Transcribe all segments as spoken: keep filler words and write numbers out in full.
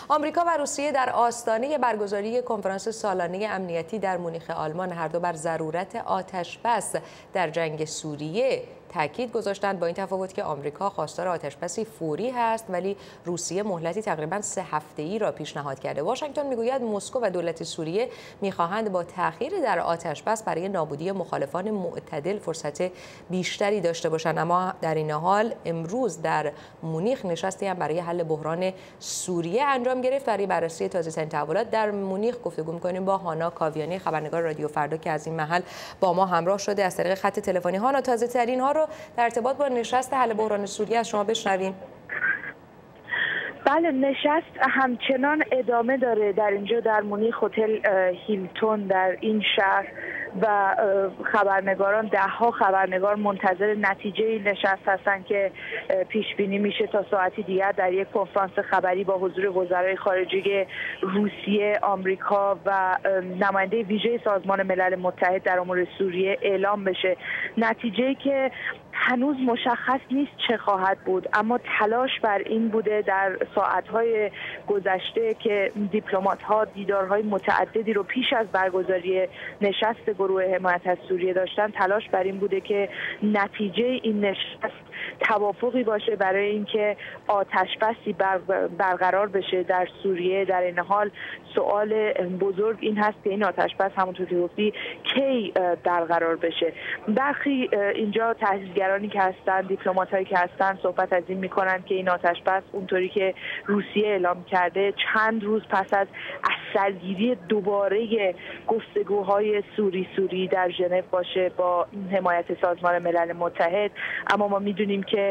آمریکا و روسیه در آستانه برگزاری کنفرانس سالانه امنیتی در مونیخ آلمان هر دو بر ضرورت آتش‌بس در جنگ سوریه تاکید گذاشتند، با این تفاوت که آمریکا خواستار آتش‌بسی فوری هست ولی روسیه مهلتی تقریباً سه هفته‌ای را پیشنهاد کرده. واشنگتن میگوید مسکو و دولت سوریه میخواهند با تأخیر در آتش‌بس برای نابودی مخالفان معتدل فرصت بیشتری داشته باشند. اما در این حال امروز در مونیخ نشستی هم برای حل بحران سوریه انجام گرفت. برای بررسی تازه‌ترین تحولات در مونیخ گفتگو می‌کنیم با هانا کاویانی، خبرنگار رادیو فردا که از این محل با ما همراه شده از طریق خط تلفنی. هانا، تازه‌ترین ها رو در ارتباط با نشست حل بحران سوریه از شما بشنویم. بله، نشست همچنان ادامه داره در اینجا در مونیخ، هتل هیلتون در این شهر، و خبرنگاران ده ها خبرنگار منتظر نتیجه نشست هستند که پیش بینی میشه تا ساعتی دیگر در یک کنفرانس خبری با حضور وزرای خارجه روسیه، آمریکا و نماینده ویژه سازمان ملل متحد در امور سوریه اعلام بشه. نتیجه‌ای که هنوز مشخص نیست چه خواهد بود، اما تلاش بر این بوده در ساعت‌های گذشته که دیپلمات‌ها دیدارهای متعددی رو پیش از برگزاری نشست گروه حمایت از سوریه داشتن. تلاش بر این بوده که نتیجه این نشست توافقی باشه برای اینکه آتش‌بسی برقرار بشه در سوریه. در این حال سوال بزرگ این هست که این آتش‌بس همونطور که گفتی کی برقرار بشه. برخی اینجا تحلیلگرانی که هستن، دیپلمات‌هایی که هستن، صحبت از این می‌کنند که این آتش‌بس اونطوری که روسیه اعلام کرده چند روز پس از سرگیری دوباره گفتگوهای سوری سوری در ژنو باشه با حمایت سازمان ملل متحد. اما ما می‌دونیم که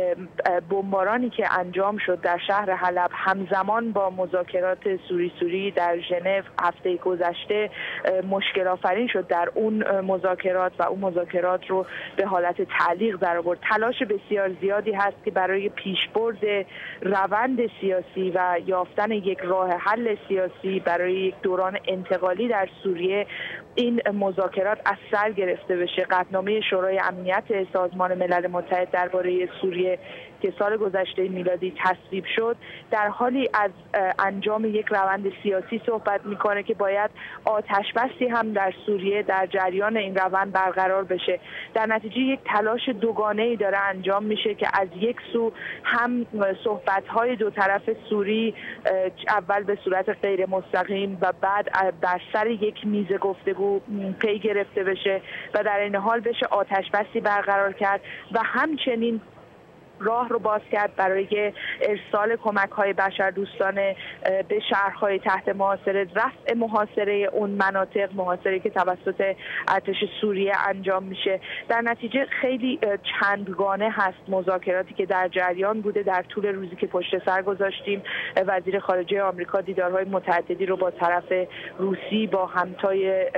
بمبارانی که انجام شد در شهر حلب همزمان با مذاکرات سوری سوری در ژنو هفته گذشته مشکل آفرین شد در اون مذاکرات و اون مذاکرات رو به حالت تعلیق در آورد. تلاش بسیار زیادی هست که برای پیشبرد روند سیاسی و یافتن یک راه حل سیاسی برای یک دوران انتقالی در سوریه این مذاکرات از سر گرفته بشه. قطعنامه شورای امنیت سازمان ملل متحد درباره سوریه که سال گذشته میلادی تصویب شد در حالی از انجام یک روند سیاسی صحبت میکنه که باید آتش‌بسی هم در سوریه در جریان این روند برقرار بشه. در نتیجه یک تلاش دوگانه‌ای داره انجام میشه که از یک سو هم صحبت‌های دو طرف سوری اول به صورت غیر مستقیم و بعد بر سر یک میز گفتگو پی گرفته بشه و در این حال بشه آتش‌بسی برقرار کرد و همچنین راه رو باز کرد برای ارسال کمک‌های بشردوستانه به شهرهای تحت محاصره، رفع محاصره اون مناطق، محاصره که توسط ارتش سوریه انجام میشه. در نتیجه خیلی چندگانه هست مذاکراتی که در جریان بوده. در طول روزی که پشت سر گذاشتیم وزیر خارجه آمریکا دیدارهای متعددی رو با طرف روسی، با همتای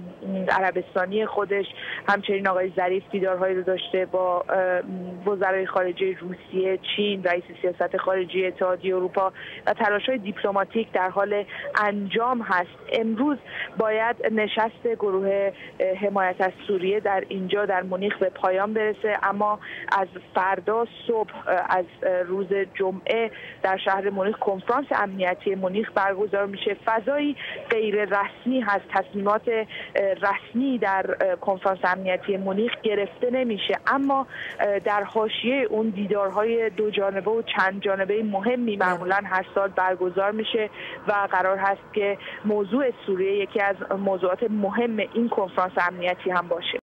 عربستانی خودش، همچنین آقای ظریف دیدارهایی رو داشته با وزرای خارجه روسیه، چین، رئیس سیاست خارجی اتحادیه اروپا و تلاش‌های دیپلماتیک در حال انجام هست. امروز باید نشست گروه حمایت از سوریه در اینجا در مونیخ به پایان برسه، اما از فردا صبح از روز جمعه در شهر مونیخ کنفرانس امنیتی مونیخ برگزار میشه. فضایی غیر رسمی هست، تصمیمات رسمی در کنفرانس امنیتی مونیخ گرفته نمیشه، اما در حاشیه اون دیدارهای دو جانبه و چند جانبه مهمی معمولا هر سال برگزار میشه و قرار هست که موضوع سوریه یکی از موضوعات مهم این کنفرانس امنیتی هم باشه.